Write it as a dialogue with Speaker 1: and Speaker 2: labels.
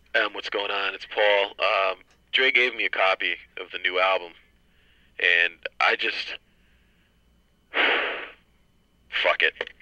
Speaker 1: What's going on? It's Paul. Dre gave me a copy of the new album, and I just fuck it.